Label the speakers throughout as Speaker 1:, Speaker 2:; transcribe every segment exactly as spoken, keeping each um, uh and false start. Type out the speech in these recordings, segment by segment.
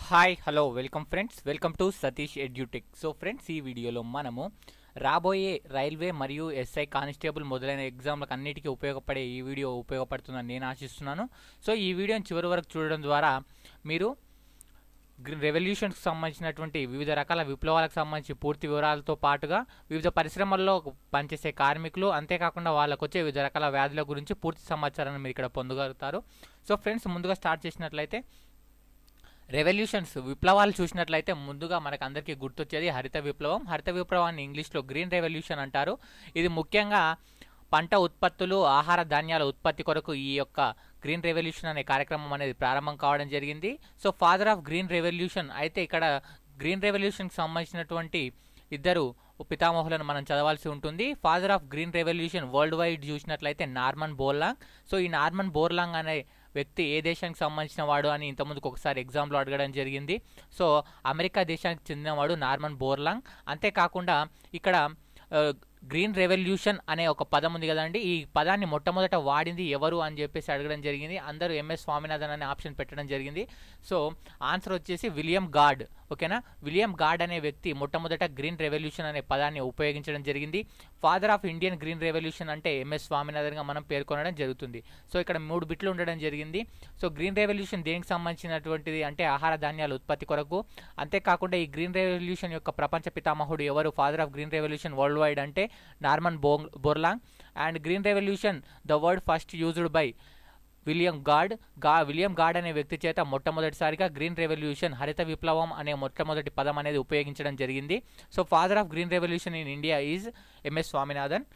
Speaker 1: Hi hello welcome friends welcome to Satish Edutech. So friends, ఈ వీడియోలో మనము రాబోయే రైల్వే మరియు ఎస్ఐ కానిస్టేబుల్ మొదలైన ఎగ్జామ్లకు అన్నిటికీ ఉపయోగపడే ఈ వీడియో ఉపయోగపడుతుందని నేను ఆశిస్తున్నాను. సో ఈ వీడియోని చివరి వరకు చూడడం ద్వారా మీరు రెవల్యూషన్కి సంబంధించినటువంటి వివిధ రకాల విప్లవాలకు సంబంధించి పూర్తి వివరాలతో పాటుగా వివిధ పరిశ్రమల్లో పనిచేసే కార్మికులు, అంతేకాకుండా వాళ్ళకు వచ్చే వివిధ రకాల వ్యాధుల గురించి పూర్తి సమాచారాన్ని మీరు ఇక్కడ పొందగలుగుతారు. సో ఫ్రెండ్స్, ముందుగా స్టార్ట్ చేసినట్లయితే రెవల్యూషన్స్ విప్లవాలు చూసినట్లయితే ముందుగా మనకు అందరికీ గుర్తొచ్చేది హరిత విప్లవం. హరిత విప్లవాన్ని ఇంగ్లీష్లో గ్రీన్ రెవల్యూషన్ అంటారు. ఇది ముఖ్యంగా పంట ఉత్పత్తులు, ఆహార ధాన్యాల ఉత్పత్తి కొరకు ఈ యొక్క గ్రీన్ రెవల్యూషన్ అనే కార్యక్రమం అనేది ప్రారంభం కావడం జరిగింది. So father of green revolution అయితే ఇక్కడ గ్రీన్ రెవల్యూషన్కి సంబంధించినటువంటి ఇద్దరు పితామహులను మనం చదవాల్సి ఉంటుంది. Father of green revolution world wide చూసినట్లయితే నార్మన్ బోర్లాంగ్. సో ఈ నార్మన్ బోర్లాంగ్ అనే వ్యక్తి ఏ దేశానికి సంబంధించిన వాడు అని ఇంతకుముందుకు ఒకసారి ఎగ్జామ్లో అడగడం జరిగింది. సో అమెరికా దేశానికి చెందినవాడు నార్మన్ బోర్లాంగ్. అంతేకాకుండా ఇక్కడ గ్రీన్ రెవల్యూషన్ అనే ఒక పదం ఉంది కదండి, ఈ పదాన్ని మొట్టమొదట వాడింది ఎవరు అని చెప్పేసి అడగడం జరిగింది. అందరూ ఎంఎస్ స్వామినాథన్ అనే ఆప్షన్ పెట్టడం జరిగింది. సో ఆన్సర్ వచ్చేసి విలియం గార్డ్. ఓకేనా, విలియం గార్డ్ అనే వ్యక్తి మొట్టమొదట గ్రీన్ రెవల్యూషన్ అనే పదాన్ని ఉపయోగించడం జరిగింది. Father of Indian green revolution అంటే ఎంఎస్ స్వామినాథన్గా మనం పేర్కొనడం జరుగుతుంది. సో ఇక్కడ మూడు బిట్లు ఉండడం జరిగింది. సో గ్రీన్ రెవల్యూషన్ దేనికి సంబంధించినటువంటిది అంటే ఆహార ధాన్యాల ఉత్పత్తి కొరకు. అంతేకాకుండా ఈ గ్రీన్ రెవల్యూషన్ యొక్క ప్రపంచ పితామహుడు ఎవరు, father of green revolution world wide అంటే నార్మన్ బో Borlaug. And green revolution the word first used by William Gaud. గా విలియం గార్డ్ అనే వ్యక్తి చేత మొట్టమొదటిసారిగా గ్రీన్ రెవల్యూషన్ హరిత విప్లవం అనే మొట్టమొదటి పదం అనేది ఉపయోగించడం జరిగింది. So father of green revolution in India is M S Swaminathan.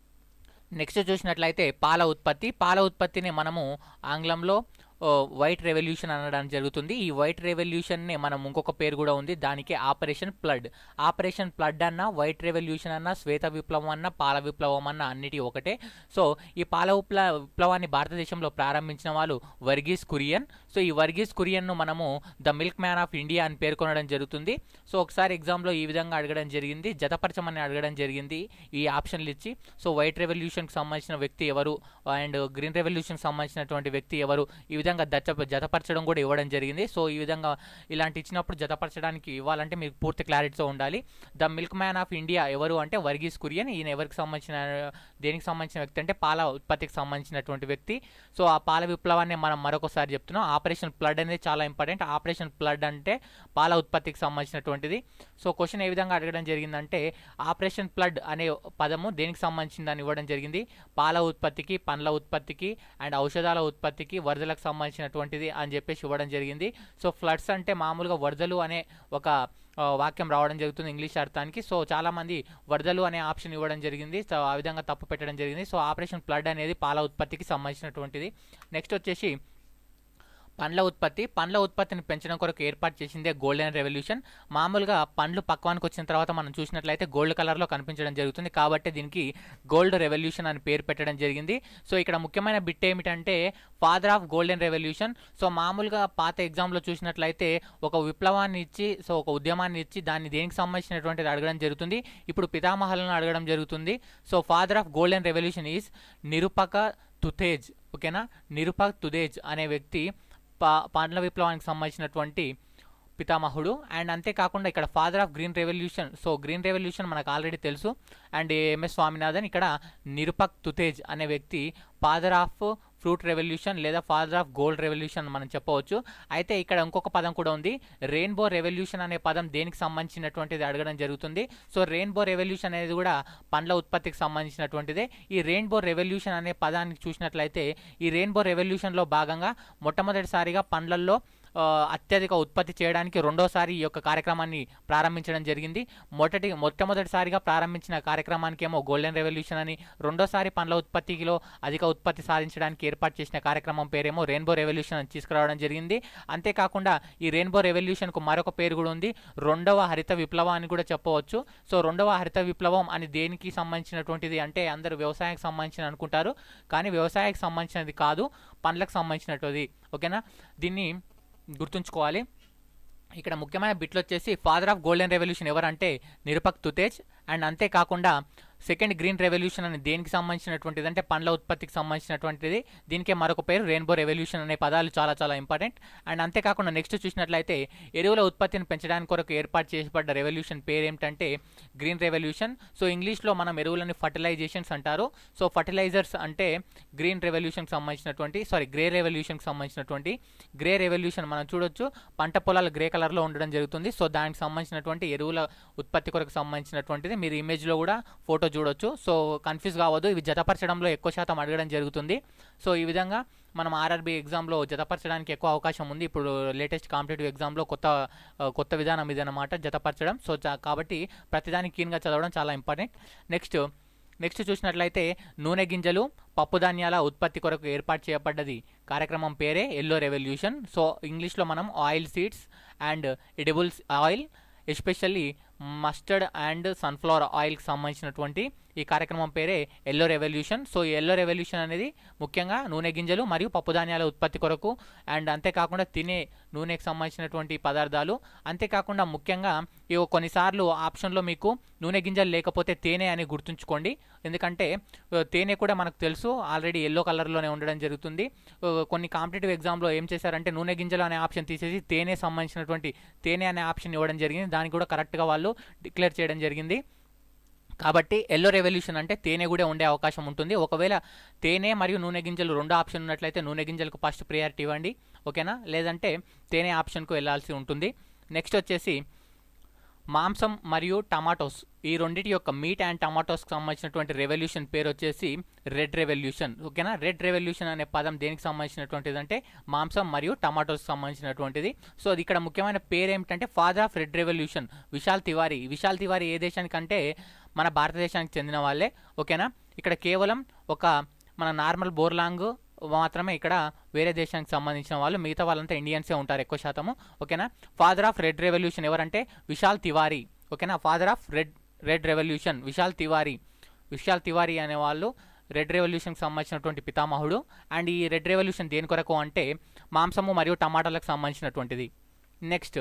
Speaker 1: Next చూసినట్లయితే పాల ఉత్పత్తి. పాల ఉత్పత్తిని మనము ఆంగ్లంలో వైట్ రెవల్యూషన్ అనడం జరుగుతుంది. ఈ వైట్ రెవల్యూషన్ని మనం ఇంకొక పేరు కూడా ఉంది, దానికి ఆపరేషన్ ఫ్లడ్. ఆపరేషన్ ఫ్లడ్ అన్న, వైట్ రెవల్యూషన్ అన్న, శ్వేత విప్లవం అన్న, పాల విప్లవం అన్న అన్నిటి ఒకటే. సో ఈ పాల విప్ల విప్లవాన్ని భారతదేశంలో ప్రారంభించిన వాళ్ళు వర్గీస్ కురియన్. సో ఈ వర్గీస్ కురియన్ను మనము the milk man of India అని పేర్కొనడం జరుగుతుంది. సో ఒకసారి ఎగ్జామ్లో ఈ విధంగా అడగడం జరిగింది, జతపరచమని అడగడం జరిగింది ఈ ఆప్షన్లు ఇచ్చి. సో వైట్ రెవల్యూషన్కి సంబంధించిన వ్యక్తి ఎవరు అండ్ గ్రీన్ రెవల్యూషన్కి సంబంధించినటువంటి వ్యక్తి ఎవరు, ఈ విధంగా దచ్చ జతపరచడం కూడా ఇవ్వడం జరిగింది. సో ఈ విధంగా ఇలాంటి ఇచ్చినప్పుడు జతపరచడానికి ఇవ్వాలంటే మీకు పూర్తి క్లారిటీతో ఉండాలి. The milk man of India ఎవరు అంటే వర్గీస్ కురియన్. ఈయన ఎవరికి సంబంధించిన దేనికి సంబంధించిన వ్యక్తి అంటే పాల ఉత్పత్తికి సంబంధించినటువంటి వ్యక్తి. సో ఆ పాల విప్లవాన్ని మనం మరొకసారి చెప్తున్నాం. ఆపరేషన్ ఫ్లడ్ అనేది చాలా ఇంపార్టెంట్. ఆపరేషన్ ఫ్లడ్ అంటే పాల ఉత్పత్తికి సంబంధించినటువంటిది. సో క్వశ్చన్ ఏ విధంగా అడగడం జరిగిందంటే ఆపరేషన్ ఫ్లడ్ అనే పదము దేనికి సంబంధించిందని ఇవ్వడం జరిగింది. పాల ఉత్పత్తికి, పండ్ల ఉత్పత్తికి అండ్ ఔషధాల ఉత్పత్తికి, వరదలకు సంబంధించినటువంటిది అని చెప్పేసి ఇవ్వడం జరిగింది. సో ఫ్లడ్స్ అంటే మామూలుగా వరదలు అనే ఒక వాక్యం రావడం జరుగుతుంది ఇంగ్లీష్ అర్థానికి. సో చాలామంది వరదలు అనే ఆప్షన్ ఇవ్వడం జరిగింది. సో ఆ విధంగా తప్పు పెట్టడం జరిగింది. సో ఆపరేషన్ ఫ్లడ్ అనేది పాల ఉత్పత్తికి సంబంధించినటువంటిది. నెక్స్ట్ వచ్చేసి పండ్ల ఉత్పత్తి. పండ్ల ఉత్పత్తిని పెంచడం కొరకు ఏర్పాటు చేసిందే గోల్డెన్ రెవల్యూషన్. మామూలుగా పండ్లు పక్వానికి వచ్చిన తర్వాత మనం చూసినట్లయితే గోల్డ్ కలర్లో కనిపించడం జరుగుతుంది, కాబట్టి దీనికి గోల్డ్ రెవల్యూషన్ అని పేరు పెట్టడం జరిగింది. సో ఇక్కడ ముఖ్యమైన బిట్ ఏమిటంటే father of golden revolution. So మామూలుగా పాత ఎగ్జామ్లో చూసినట్లయితే ఒక విప్లవాన్ని ఇచ్చి, సో ఒక ఉద్యమాన్ని ఇచ్చి దాన్ని దేనికి సంబంధించినటువంటిది అడగడం జరుగుతుంది. ఇప్పుడు పితామహలను అడగడం జరుగుతుంది. So father of golden revolution is Nirpakh Tutej. ఓకేనా, నిరుపక తుతేజ్ అనే వ్యక్తి పా పండ్ల విప్లవానికి సంబంధించినటువంటి పితామహుడు. అండ్ అంతేకాకుండా ఇక్కడ father of green revolution, so green revolution మనకు ఆల్రెడీ తెలుసు. And MS Swaminathan. ఇక్కడ నిరుపక్ తుతేజ్ అనే వ్యక్తి ఫాదర్ ఆఫ్ ఫ్రూట్ రెవల్యూషన్ లేదా ఫాదర్ ఆఫ్ గోల్డ్ రెవల్యూషన్ మనం చెప్పవచ్చు. అయితే ఇక్కడ ఇంకొక పదం కూడా ఉంది, రెయిన్బో రెవల్యూషన్ అనే పదం దేనికి సంబంధించినటువంటిది అడగడం జరుగుతుంది. సో రెయిన్బో రెవల్యూషన్ అనేది కూడా పండ్ల ఉత్పత్తికి సంబంధించినటువంటిదే. ఈ రెయిన్బో రెవల్యూషన్ అనే పదాన్ని చూసినట్లయితే ఈ రెయిన్బో రెవల్యూషన్లో భాగంగా మొట్టమొదటిసారిగా పండ్లల్లో అత్యధిక ఉత్పత్తి చేయడానికి రెండోసారి ఈ యొక్క కార్యక్రమాన్ని ప్రారంభించడం జరిగింది. మొదటి మొట్టమొదటిసారిగా ప్రారంభించిన కార్యక్రమానికి ఏమో గోల్డెన్ రెవల్యూషన్ అని, రెండోసారి పండ్ల ఉత్పత్తిలో అధిక ఉత్పత్తి సాధించడానికి ఏర్పాటు చేసిన కార్యక్రమం పేరేమో రెయిన్బో రెవల్యూషన్ అని తీసుకురావడం జరిగింది. అంతేకాకుండా ఈ రెయిన్బో రెవల్యూషన్కు మరొక పేరు కూడా ఉంది, రెండవ హరిత విప్లవం అని కూడా చెప్పవచ్చు. సో రెండవ హరిత విప్లవం అని దేనికి సంబంధించినటువంటిది అంటే అందరూ వ్యవసాయానికి సంబంధించిన అనుకుంటారు, కానీ వ్యవసాయానికి సంబంధించినది కాదు, పండ్లకు సంబంధించినటువంటిది. ఓకేనా, దీన్ని గుర్తుంచుకోవాలి. ఇక్కడ ముఖ్యమైన బిట్లు వచ్చేసి ఫాదర్ ఆఫ్ గోల్డెన్ రెవల్యూషన్ ఎవరంటే నిరుపక్ తుతేజ్. అండ్ అంతేకాకుండా సెకండ్ గ్రీన్ రెవల్యూషన్ అని దేనికి సంబంధించినటువంటిది అంటే పండ్ల ఉత్పత్తికి సంబంధించినటువంటిది. దీనికే మరొక పేరు రెయిన్బో రెవల్యూషన్ అనే పదాలు చాలా చాలా ఇంపార్టెంట్. అండ్ అంతేకాకుండా నెక్స్ట్ చూసినట్లయితే ఎరువుల ఉత్పత్తిని పెంచడానికి కొరకు ఏర్పాటు చేయబడ్డ రెవల్యూషన్ పేరు ఏమిటంటే గ్రీన్ రెవల్యూషన్. సో ఇంగ్లీష్లో మనం ఎరువులని ఫర్టిలైజేషన్స్ అంటారు. సో ఫర్టిలైజర్స్ అంటే గ్రీన్ రెవల్యూషన్కి సంబంధించినటువంటి సారీ గ్రే రెవల్యూషన్కి సంబంధించినటువంటి గ్రే రెవల్యూషన్ మనం చూడొచ్చు. పంట పొలాలు గ్రే కలర్లో ఉండడం జరుగుతుంది. సో దానికి సంబంధించినటువంటి ఎరువుల ఉత్పత్తి కొరకు సంబంధించినటువంటిది. మీరు ఇమేజ్లో కూడా ఫోటో చూడొచ్చు. సో కన్ఫ్యూజ్ కావద్దు, ఇవి జతపరచడంలో ఎక్కువ శాతం అడగడం జరుగుతుంది. సో ఈ విధంగా మనం ఆర్ఆర్బీ ఎగ్జామ్లో జతపరచడానికి ఎక్కువ అవకాశం ఉంది. ఇప్పుడు లేటెస్ట్ కాంపిటేటివ్ ఎగ్జామ్లో కొత్త కొత్త విధానం ఇదన్నమాట జతపరచడం. సో కాబట్టి ప్రతిదానికి కీన్గా చదవడం చాలా ఇంపార్టెంట్. నెక్స్ట్ నెక్స్ట్ చూసినట్లయితే నూనె గింజలు పప్పుధాన్యాల ఉత్పత్తి కొరకు ఏర్పాటు చేయబడ్డది కార్యక్రమం పేరే ఎల్లో రెవల్యూషన్. సో ఇంగ్లీష్లో మనం oil seeds and edibles oil especially mustard and sunflower ఆయిల్కి సంబంధించినటువంటి ఈ కార్యక్రమం పేరే ఎల్లో రెవల్యూషన్. సో ఈ ఎల్లో రెవల్యూషన్ అనేది ముఖ్యంగా నూనె గింజలు మరియు పప్పుధాన్యాల ఉత్పత్తి కొరకు అండ్ అంతేకాకుండా తినే నూనెకి సంబంధించినటువంటి పదార్థాలు. అంతేకాకుండా ముఖ్యంగా ఇవి కొన్నిసార్లు ఆప్షన్లో మీకు నూనె గింజలు లేకపోతే తేనె అని గుర్తుంచుకోండి. ఎందుకంటే తేనె కూడా మనకు తెలుసు ఆల్రెడీ ఎల్లో కలర్లోనే ఉండడం జరుగుతుంది. కొన్ని కాంపిటేటివ్ ఎగ్జామ్లో ఏం చేశారంటే నూనె గింజలు అనే ఆప్షన్ తీసేసి తేనె సంబంధించినటువంటి తేనె అనే ఆప్షన్ ఇవ్వడం జరిగింది. దానికి కూడా కరెక్ట్గా వాళ్ళు డిక్లేర్ చేయడం జరిగింది. కాబట్టి ఎల్లో రెవల్యూషన్ అంటే తేనె కూడా ఉండే అవకాశం ఉంటుంది. ఒకవేళ తేనె మరియు నూనె గింజలు రెండు ఆప్షన్ ఉన్నట్లయితే నూనె గింజలకు ఫస్ట్ ప్రియారిటీ ఇవ్వండి, ఓకేనా. లేదంటే తేనె ఆప్షన్కు వెళ్ళాల్సి ఉంటుంది. నెక్స్ట్ వచ్చేసి మాంసం మరియు టమాటోస్ ఈ రెండింటి యొక్క మీట్ అండ్ టమాటోస్కి సంబంధించినటువంటి రెవల్యూషన్ పేరు వచ్చేసి రెడ్ రెవల్యూషన్, ఓకేనా. రెడ్ రెవల్యూషన్ అనే పదం దేనికి సంబంధించినటువంటిది అంటే మాంసం మరియు టమాటోస్కి సంబంధించినటువంటిది. సో అది ఇక్కడ ముఖ్యమైన పేరు ఏమిటంటే father of red revolution Vishal Tiwari. Vishal Tiwari ఏ దేశానికంటే మన భారతదేశానికి చెందిన వాళ్ళే, ఓకేనా. ఇక్కడ కేవలం ఒక మన నార్మల్ బోర్లాంగ్ మాత్రమే ఇక్కడ వేరే దేశానికి సంబంధించిన వాళ్ళు, మిగతా వాళ్ళంతా ఇండియన్సే ఉంటారు ఎక్కువ శాతము, ఓకేనా. ఫాదర్ ఆఫ్ రెడ్ రెవల్యూషన్ ఎవరంటే విశాల్ తివారీ, ఓకేనా. Father of red red revolution Vishal Tiwari. Vishal Tiwari అనే వాళ్ళు రెడ్ రెవల్యూషన్కి సంబంధించినటువంటి పితామహుడు. అండ్ ఈ రెడ్ రెవల్యూషన్ దేని కొరకు అంటే మాంసము మరియు టమాటాలకు సంబంధించినటువంటిది. నెక్స్ట్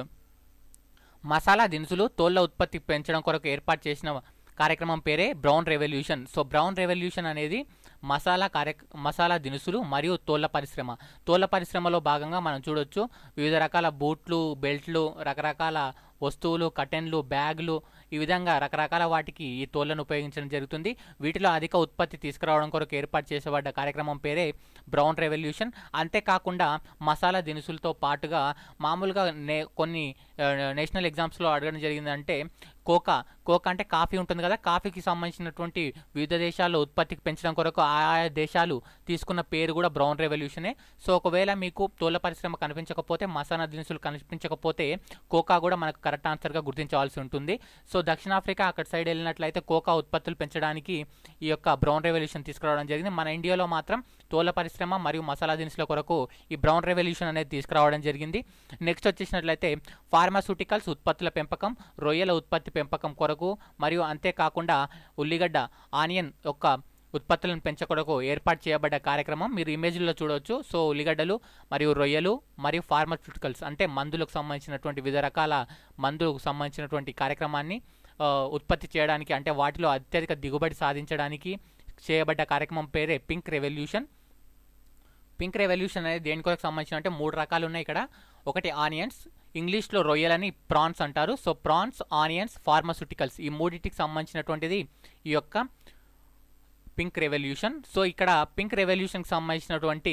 Speaker 1: మసాలా దినుసులు తోళ్ల ఉత్పత్తి పెంచడం కొరకు ఏర్పాటు చేసిన కార్యక్రమం పేరే brown revolution. So brown revolution అనేది మసాలా కార్య మసాలా దినుసులు మరియు తోళ్ల పరిశ్రమ. తోళ్ల పరిశ్రమలో భాగంగా మనం చూడొచ్చు వివిధ రకాల బూట్లు, బెల్ట్లు, రకరకాల వస్తువులు, కటెన్లు, బ్యాగులు, ఈ విధంగా రకరకాల వాటికి ఈ తోళ్లను ఉపయోగించడం జరుగుతుంది. వీటిలో అధిక ఉత్పత్తి తీసుకురావడం కొరకు ఏర్పాటు చేసేబడ్డ కార్యక్రమం పేరే బ్రౌన్ రెవల్యూషన్. అంతేకాకుండా మసాలా దినుసులతో పాటుగా మామూలుగా నే కొన్ని నేషనల్ ఎగ్జామ్స్లో అడగడం జరిగిందంటే కోకా కోకా అంటే కాఫీ ఉంటుంది కదా, కాఫీకి సంబంధించినటువంటి వివిధ దేశాల్లో ఉత్పత్తికి పెంచడం కొరకు ఆయా దేశాలు తీసుకున్న పేరు కూడా బ్రౌన్ రెవల్యూషనే. సో ఒకవేళ మీకు తోళ్ల పరిశ్రమ కనిపించకపోతే, మసాలా దినుసులు కనిపించకపోతే కోకా కూడా మనకు కరెక్ట్ ఆన్సర్గా గుర్తించవలసి ఉంటుంది. సో దక్షిణాఫ్రికా అక్కడ సైడ్ వెళ్ళినట్లయితే కోకా ఉత్పత్తులు పెంచడానికి ఈ యొక్క బ్రౌన్ రెవల్యూషన్ తీసుకురావడం జరిగింది. మన ఇండియాలో మాత్రం తోళ్ల పరిశ్రమ మరియు మసాలా దినుసుల కొరకు ఈ బ్రౌన్ రెవల్యూషన్ అనేది తీసుకురావడం జరిగింది. నెక్స్ట్ వచ్చేసినట్లయితే ఫార్మాస్యూటికల్స్ ఉత్పత్తుల పెంపకం, రొయ్యల ఉత్పత్తి పెంపకం కొరకు మరియు అంతేకాకుండా ఉల్లిగడ్డ ఆనియన్ యొక్క ఉత్పత్తులను పెంచకొరకు ఏర్పాటు చేయబడ్డ కార్యక్రమం మీరు ఇమేజ్లో చూడవచ్చు. సో ఉల్లిగడ్డలు మరియు రొయ్యలు మరియు ఫార్మాస్యూటికల్స్ అంటే మందులకు సంబంధించినటువంటి వివిధ రకాల మందులకు సంబంధించినటువంటి కార్యక్రమాన్ని ఉత్పత్తి చేయడానికి అంటే వాటిలో అత్యధిక దిగుబడి సాధించడానికి చేయబడ్డ కార్యక్రమం పేరే పింక్ రెవల్యూషన్. పింక్ రెవల్యూషన్ అనేది దేని కొరకు సంబంధించిన అంటే మూడు రకాలు ఉన్నాయి ఇక్కడ. ఒకటి ఆనియన్స్, ఇంగ్లీష్లో రొయ్యలని ప్రాన్స్ అంటారు. సో ప్రాన్స్, ఆనియన్స్, ఫార్మాస్యూటికల్స్ ఈ మూడింటికి సంబంధించినటువంటిది ఈ యొక్క పింక్ రెవల్యూషన్. సో ఇక్కడ పింక్ రెవల్యూషన్కి సంబంధించినటువంటి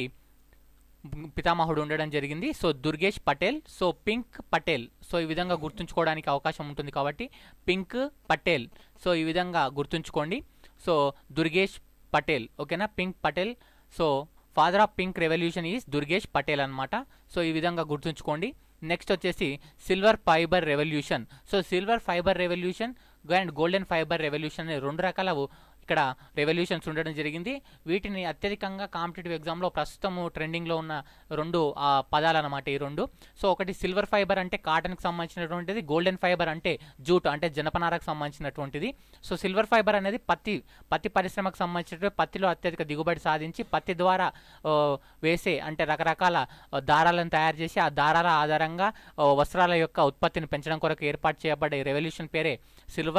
Speaker 1: పితామహుడు ఉండడం జరిగింది. So Durgesh Patel. So pink Patel. So ఈ విధంగా గుర్తుంచుకోవడానికి అవకాశం ఉంటుంది కాబట్టి పింక్ పటేల్. సో ఈ విధంగా గుర్తుంచుకోండి. సో దుర్గేష్ పటేల్, ఓకేనా. Pink Patel. So father of pink revolution is Durgesh Patel అనమాట. సో ఈ విధంగా గుర్తుంచుకోండి. నెక్స్ట్ వచ్చేసి silver fibre revolution. So silver fibre revolution and golden fibre revolution అనే రెండు రకాల ఇక్కడ రెవల్యూషన్స్ ఉండడం జరిగింది. వీటిని అత్యధికంగా కాంపిటేటివ్ ఎగ్జామ్లో ప్రస్తుతము ట్రెండింగ్లో ఉన్న రెండు పదాలు అన్నమాట ఈ రెండు. సో ఒకటి సిల్వర్ ఫైబర్ అంటే కాటన్కి సంబంధించినటువంటిది, గోల్డెన్ ఫైబర్ అంటే జూట్ అంటే జనపనారకు సంబంధించినటువంటిది. సో సిల్వర్ ఫైబర్ అనేది పత్తి పత్తి పరిశ్రమకు సంబంధించినటువంటి పత్తిలో అత్యధిక దిగుబడి సాధించి పత్తి ద్వారా వేసే అంటే రకరకాల దారాలను తయారు చేసి ఆ దారాల ఆధారంగా వస్త్రాల యొక్క ఉత్పత్తిని పెంచడం కొరకు ఏర్పాటు చేయబడ్డ రెవల్యూషన్ పేరే సిల్వర్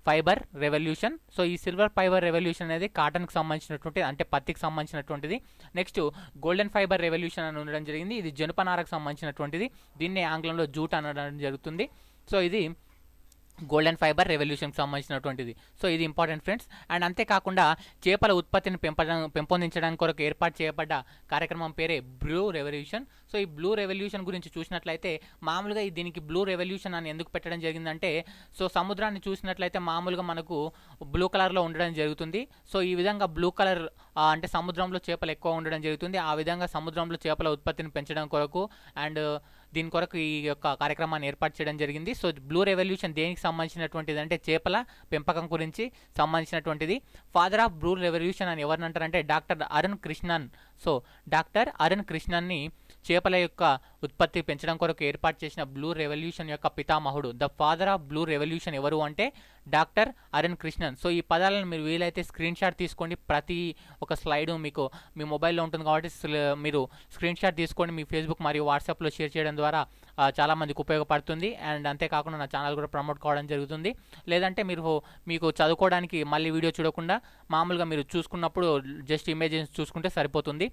Speaker 1: ఫైబర్ రెవల్యూషన్. సో ఈ సిల్వర్ ఫైబర్ రెవల్యూషన్ అనేది కాటన్కి సంబంధించినటువంటిది, అంటే పత్తికి సంబంధించినటువంటిది. నెక్స్ట్ గోల్డెన్ ఫైబర్ రెవల్యూషన్ అని ఉండడం జరిగింది, ఇది జనపనారకు సంబంధించినటువంటిది, దీన్ని ఆంగ్లంలో జూట్ అనడం జరుగుతుంది. సో ఇది గోల్డెన్ ఫైబర్ రెవల్యూషన్కి సంబంధించినటువంటిది. సో ఇది ఇంపార్టెంట్ ఫ్రెండ్స్. అండ్ అంతేకాకుండా చేపల ఉత్పత్తిని పెంపడం పెంపొందించడానికి కొరకు ఏర్పాటు చేయబడ్డ కార్యక్రమం పేరే బ్లూ రెవల్యూషన్. సో ఈ బ్లూ రెవల్యూషన్ గురించి చూసినట్లయితే మామూలుగా దీనికి బ్లూ రెవల్యూషన్ అని ఎందుకు పెట్టడం జరిగిందంటే, సో సముద్రాన్ని చూసినట్లయితే మామూలుగా మనకు బ్లూ కలర్లో ఉండడం జరుగుతుంది. సో ఈ విధంగా బ్లూ కలర్ అంటే సముద్రంలో చేపలు ఎక్కువ ఉండడం జరుగుతుంది. ఆ విధంగా సముద్రంలో చేపల ఉత్పత్తిని పెంచడం కొరకు అండ్ దీని కొరకు ఈ యొక్క కార్యక్రమాన్ని ఏర్పాటు చేయడం జరిగింది. సో బ్లూ రెవల్యూషన్ దేనికి సంబంధించినటువంటిది అంటే చేపల పెంపకం గురించి సంబంధించినటువంటిది. ఫాదర్ ఆఫ్ బ్లూ రెవల్యూషన్ అని ఎవరిని అంటారంటే doctor Arun Krishnan. So doctor Arun కృష్ణన్ని చేపల యొక్క ఉత్పత్తి పెంచడం కొరకు ఏర్పాటు చేసిన బ్లూ రెవల్యూషన్ యొక్క పితామహుడు. The father of blue revolution ఎవరు అంటే డాక్టర్ అరుణ్ కృష్ణన్. సో ఈ పదాలను మీరు వీలైతే స్క్రీన్ షాట్ తీసుకోండి. ప్రతి ఒక స్లైడు మీకు మీ మొబైల్లో ఉంటుంది కాబట్టి మీరు స్క్రీన్ షాట్ తీసుకోండి, మీ ఫేస్బుక్ మరియు వాట్సాప్లో షేర్ చేయడం ద్వారా చాలామందికి ఉపయోగపడుతుంది. అండ్ అంతేకాకుండా నా ఛానల్ కూడా ప్రమోట్ కావడం జరుగుతుంది. లేదంటే మీరు మీకు చదువుకోవడానికి మళ్ళీ వీడియో చూడకుండా మామూలుగా మీరు చూసుకున్నప్పుడు జస్ట్ ఇమేజెస్ చూసుకుంటే సరిపోతుంది.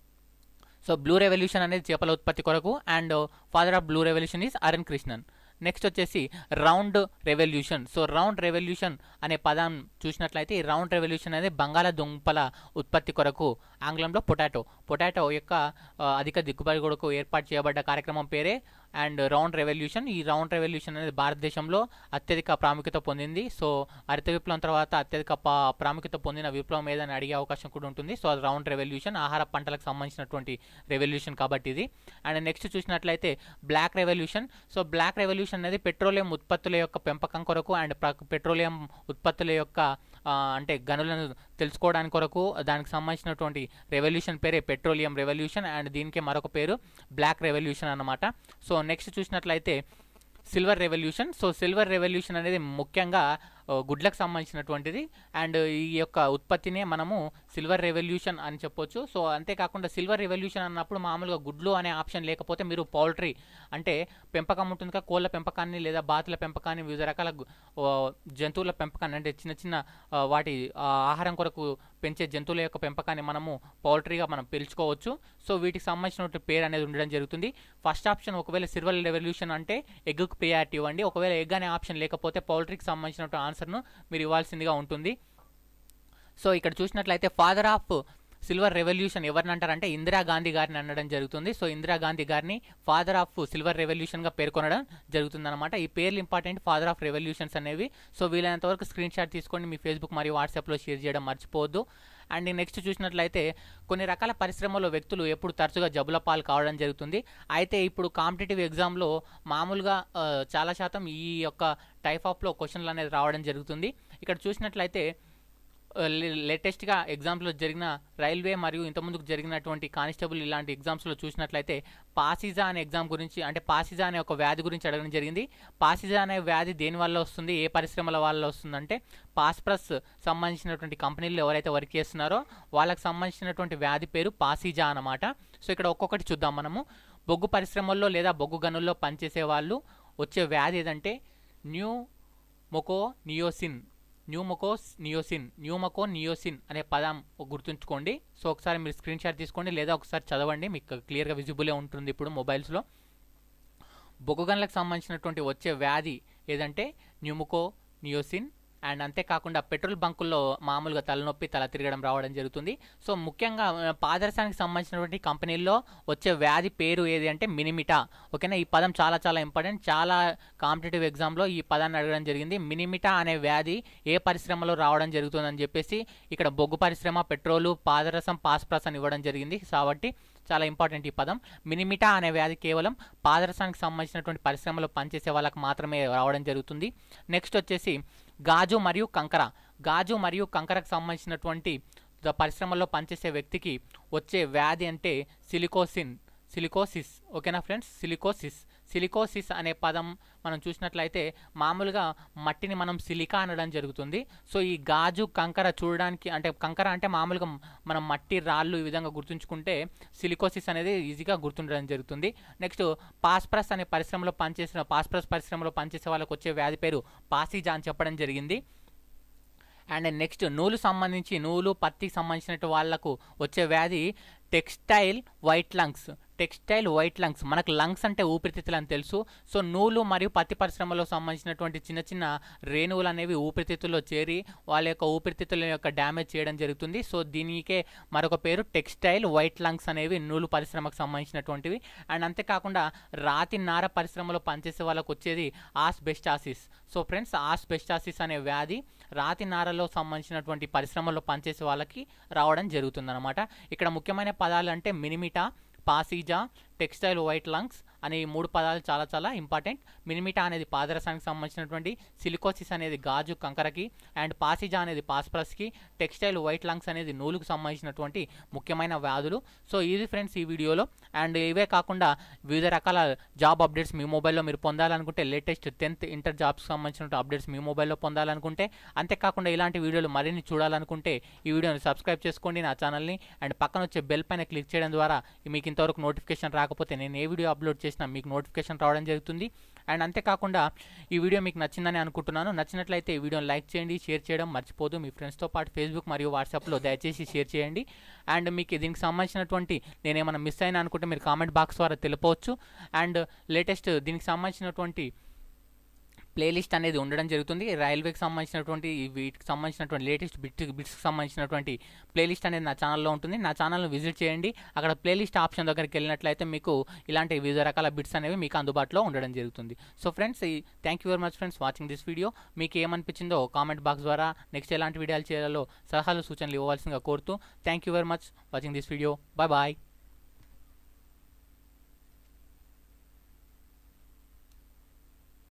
Speaker 1: సో బ్లూ రెవల్యూషన్ అనేది చేపల ఉత్పత్తి కొరకు and father of blue revolution is Arun Krishnan. Next వచ్చేసి round revolution. So round revolution అనే పదం చూసినట్లయితే ఈ రౌండ్ రెవల్యూషన్ అనేది బంగాళాదుంపల ఉత్పత్తి కొరకు ఆంగ్లంలో పొటాటో పొటాటో యొక్క అధిక దిగుబడి కొరకు ఏర్పాటు చేయబడ్డ కార్యక్రమం పేరే అండ్ రౌండ్ రెవల్యూషన్. ఈ రౌండ్ రెవల్యూషన్ అనేది భారతదేశంలో అత్యధిక ప్రాముఖ్యత పొందింది. సో హరిత విప్లవం తర్వాత అత్యధిక ప్రాముఖ్యత పొందిన విప్లవం ఏదని అడిగే అవకాశం కూడా ఉంటుంది. సో అది రౌండ్ రెవల్యూషన్, ఆహార పంటలకు సంబంధించినటువంటి రెవల్యూషన్ కాబట్టి ఇది. అండ్ నెక్స్ట్ చూసినట్లయితే black revolution. So black revolution అనేది పెట్రోలియం ఉత్పత్తుల యొక్క పెంపకం కొరకు అండ్ పెట్రోలియం ఉత్పత్తుల యొక్క అంటే గనులను తెలుసుకోవడానికి కొరకు దానికి సంబంధించినటువంటి రెవల్యూషన్ పేరే పెట్రోలియం రెవల్యూషన్ అండ్ దీనికి మరొక పేరు బ్లాక్ రెవల్యూషన్ అన్నమాట. సో నెక్స్ట్ చూసినట్లయితే silver revolution. So silver revolution అనేది ముఖ్యంగా గుడ్లకు సంబంధించినటువంటిది అండ్ ఈ యొక్క ఉత్పత్తినే మనము సిల్వర్ రెవల్యూషన్ అని చెప్పొచ్చు. సో అంతేకాకుండా సిల్వర్ రెవల్యూషన్ అన్నప్పుడు మామూలుగా గుడ్లు అనే ఆప్షన్ లేకపోతే మీరు పౌల్ట్రీ అంటే పెంపకం ఉంటుంది కదా, కోళ్ళ పెంపకాన్ని లేదా బాతుల పెంపకాన్ని, వివిధ రకాల జంతువుల పెంపకాన్ని అంటే చిన్న చిన్న వాటి ఆహారం కొరకు పెంచే జంతువుల యొక్క పెంపకాన్ని మనము పౌల్ట్రీగా మనం పిలుచుకోవచ్చు. సో వీటికి సంబంధించిన పేరు అనేది ఉండడం జరుగుతుంది. ఫస్ట్ ఆప్షన్ ఒకవేళ సిల్వర్ రెవల్యూషన్ అంటే ఎగ్కు ప్రియారిటీ ఇవ్వండి. ఒకవేళ ఎగ్ అనే ఆప్షన్ లేకపోతే పౌల్ట్రీకి సంబంధించిన ఆన్సర్ను మీరు ఇవ్వాల్సిందిగా ఉంటుంది. సో ఇక్కడ చూసినట్లయితే ఫాదర్ ఆఫ్ సిల్వర్ రెవల్యూషన్ ఎవరిని అంటారంటే ఇందిరాగాంధీ గారిని అనడం జరుగుతుంది. సో ఇందిరాగాంధీ గారిని ఫాదర్ ఆఫ్ సిల్వర్ రెవల్యూషన్గా పేర్కొనడం జరుగుతుంది అనమాట. ఈ పేర్లు ఇంపార్టెంట్, ఫాదర్ ఆఫ్ రెవల్యూషన్స్ అనేవి. సో వీలైనంత వరకు స్క్రీన్ షాట్ తీసుకోండి, మీ ఫేస్బుక్ మరియు వాట్సాప్లో షేర్ చేయడం మర్చిపోవద్దు. అండ్ నెక్స్ట్ చూసినట్లయితే కొన్ని రకాల పరిశ్రమల్లో వ్యక్తులు ఎప్పుడు తరచుగా జబ్బుల పాలు కావడం జరుగుతుంది. అయితే ఇప్పుడు కాంపిటేటివ్ ఎగ్జామ్లో మామూలుగా చాలా శాతం ఈ యొక్క టైప్ ఆఫ్లో క్వశ్చన్లు అనేది రావడం జరుగుతుంది. ఇక్కడ చూసినట్లయితే లేటెస్ట్గా ఎగ్జామ్స్లో జరిగిన రైల్వే మరియు ఇంతకుముందుకు జరిగినటువంటి కానిస్టేబుల్ ఇలాంటి ఎగ్జామ్స్లో చూసినట్లయితే పాసిజా అనే ఎగ్జామ్ గురించి అంటే పాసిజా అనే ఒక వ్యాధి గురించి అడగడం జరిగింది. పాసిజా అనే వ్యాధి దేని వల్ల వస్తుంది, ఏ పరిశ్రమల వల్ల వస్తుందంటే పాస్ప్రస్ సంబంధించినటువంటి కంపెనీలు ఎవరైతే వర్క్ చేస్తున్నారో వాళ్ళకి సంబంధించినటువంటి వ్యాధి పేరు పాసిజా అన్నమాట. సో ఇక్కడ ఒక్కొక్కటి చూద్దాం మనము. బొగ్గు పరిశ్రమల్లో లేదా బొగ్గు గనుల్లో పనిచేసే వాళ్ళు వచ్చే వ్యాధి ఏదంటే న్యూమోకో నియోసిన్ న్యూమోకోస్ నియోసిన్ న్యూమోకో నియోసిన్ అనే పదం గుర్తుంచుకోండి. సో ఒకసారి మీరు స్క్రీన్ షాట్ తీసుకోండి లేదా ఒకసారి చదవండి, మీకు క్లియర్గా విజిబులే ఉంటుంది ఇప్పుడు మొబైల్స్లో. బొగ్గు గనులకు సంబంధించినటువంటి వచ్చే వ్యాధి ఏదంటే న్యూమోకో నియోసిన్. అండ్ అంతేకాకుండా పెట్రోల్ బంకుల్లో మామూలుగా తలనొప్పి, తల తిరగడం రావడం జరుగుతుంది. సో ముఖ్యంగా పాదరసానికి సంబంధించినటువంటి కంపెనీల్లో వచ్చే వ్యాధి పేరు ఏది అంటే మినిమిటా. ఓకేనా, ఈ పదం చాలా చాలా ఇంపార్టెంట్. చాలా కాంపిటేటివ్ ఎగ్జామ్లో ఈ పదాన్ని అడగడం జరిగింది. మినిమిటా అనే వ్యాధి ఏ పరిశ్రమలో రావడం జరుగుతుందని చెప్పేసి ఇక్కడ బొగ్గు పరిశ్రమ, పెట్రోలు, పాదరసం, పాస్ప్రస్ అని ఇవ్వడం జరిగింది. కాబట్టి చాలా ఇంపార్టెంట్ ఈ పదం. మినిమిటా అనే వ్యాధి కేవలం పాదరసానికి సంబంధించినటువంటి పరిశ్రమలో పనిచేసే వాళ్ళకి మాత్రమే రావడం జరుగుతుంది. నెక్స్ట్ వచ్చేసి గాజు మరియు కంకర. గాజు మరియు కంకరకు సంబంధించినటువంటి పరిశ్రమల్లో పనిచేసే వ్యక్తికి వచ్చే వ్యాధి అంటే సిలికోసిన్ సిలికోసిస్. ఓకేనా ఫ్రెండ్స్, సిలికోసిస్ సిలికోసిస్ అనే పదం మనం చూసినట్లయితే మామూలుగా మట్టిని మనం సిలికా అనడం జరుగుతుంది. సో ఈ గాజు కంకర చూడడానికి అంటే కంకర అంటే మామూలుగా మనం మట్టి రాళ్ళు ఈ విధంగా గుర్తుంచుకుంటే సిలికోసిస్ అనేది ఈజీగా గుర్తుండడం జరుగుతుంది. నెక్స్ట్ పాస్ప్రస్ అనే పరిశ్రమలో పనిచేసిన పాస్ప్రస్ పరిశ్రమలో పనిచేసే వాళ్ళకి వచ్చే వ్యాధి పేరు పాసిజా అని చెప్పడం జరిగింది. అండ్ నెక్స్ట్ నూలు సంబంధించి నూలు పత్తికి సంబంధించిన వాళ్ళకు వచ్చే వ్యాధి textile white lungs. Textile white lungs, మనకు లంగ్స్ అంటే ఊపిరితిత్తులు అని తెలుసు. సో నూలు మరియు పత్తి పరిశ్రమలో సంబంధించినటువంటి చిన్న చిన్న రేణువులు అనేవి ఊపిరితిత్తుల్లో చేరి వాళ్ళ యొక్క ఊపిరితిత్తుల యొక్క డ్యామేజ్ చేయడం జరుగుతుంది. సో దీనికే మరొక పేరు టెక్స్టైల్ వైట్ లంగ్స్ అనేవి నూలు పరిశ్రమకు సంబంధించినటువంటివి. అండ్ అంతేకాకుండా రాతి నార పరిశ్రమలో పనిచేసే వాళ్ళకు వచ్చేది ఆస్బెస్టాసిస్. సో ఫ్రెండ్స్, ఆస్బెస్టాసిస్ అనే వ్యాధి రాతి నారలో సంబంధించినటువంటి పరిశ్రమల్లో పనిచేసే వాళ్ళకి రావడం జరుగుతుందన్నమాట. ఇక్కడ ముఖ్యమైన పదాలు అంటే మినిమిటా, పాసిజా, టెక్స్టైల్ వైట్ లంగ్స్ అనే ఈ మూడు పదాలు చాలా చాలా ఇంపార్టెంట్. మినిమిటా అనేది పాదరసానికి సంబంధించినటువంటి, సిలికోసిస్ అనేది గాజు కంకరకి, అండ్ పాసిజా అనేది పాస్పరస్కి, టెక్స్టైల్ వైట్ లంగ్స్ అనేది నూలుకు సంబంధించినటువంటి ముఖ్యమైన వ్యాధులు. సో ఇది ఫ్రెండ్స్ ఈ వీడియోలో. అండ్ ఇవే కాకుండా వివిధ రకాల జాబ్ అప్డేట్స్ మీ మొబైల్లో మీరు పొందాలనుకుంటే, లేటెస్ట్ టెన్త్ ఇంటర్ జాబ్స్కి సంబంధించిన అప్డేట్స్ మీ మొబైల్లో పొందాలనుకుంటే, అంతేకాకుండా ఇలాంటి వీడియోలు మరిన్ని చూడాలనుకుంటే ఈ వీడియోని సబ్స్క్రైబ్ చేసుకోండి నా ఛానల్ని. అండ్ పక్కన వచ్చే బెల్ పైన క్లిక్ చేయడం ద్వారా మీకు ఇంతవరకు నోటిఫికేషన్ రాకపోతే నేను ఏ వీడియో అప్లోడ్ చేసినా మీకు నోటిఫికేషన్ రావడం జరుగుతుంది. అండ్ అంతేకాకుండా ఈ వీడియో మీకు నచ్చిందని అనుకుంటున్నాను. నచ్చినట్లయితే ఈ వీడియోని లైక్ చేయండి, షేర్ చేయడం మర్చిపోదు. మీ ఫ్రెండ్స్తో పాటు ఫేస్బుక్ మరియు వాట్సాప్లో దయచేసి షేర్ చేయండి. అండ్ మీకు దీనికి సంబంధించినటువంటి నేను ఏమైనా మిస్ అయినా అనుకుంటే మీరు కామెంట్ బాక్స్ ద్వారా తెలుపవచ్చు. అండ్ లేటెస్ట్ దీనికి సంబంధించినటువంటి ప్లేలిస్ట్ అనేది ఉండడం జరుగుతుంది. రైల్వేకి సంబంధించినటువంటి వీటికి సంబంధించినటువంటి లేటెస్ట్ బిట్ బిట్స్కి సంబంధించినటువంటి ప్లేలిస్ట్ అనేది నా ఛానల్లో ఉంటుంది. నా ఛానల్ని విజిట్ చేయండి. అక్కడ ప్లేలిస్ట్ ఆప్షన్ దగ్గరికి వెళ్ళినట్లయితే మీకు ఇలాంటి వివిధ రకాల బిట్స్ అనేవి మీకు అందుబాటులో ఉండడం జరుగుతుంది. So friends, thank you very much friends watching this video. మీకు ఏమనిపించిందో కామెంట్ బాక్స్ ద్వారా నెక్స్ట్ ఎలాంటి వీడియోలు చేయాలో సలహాలు సూచనలు ఇవ్వవలసిందిగా కోరుతూ thank you very much watching this video. Bye bye.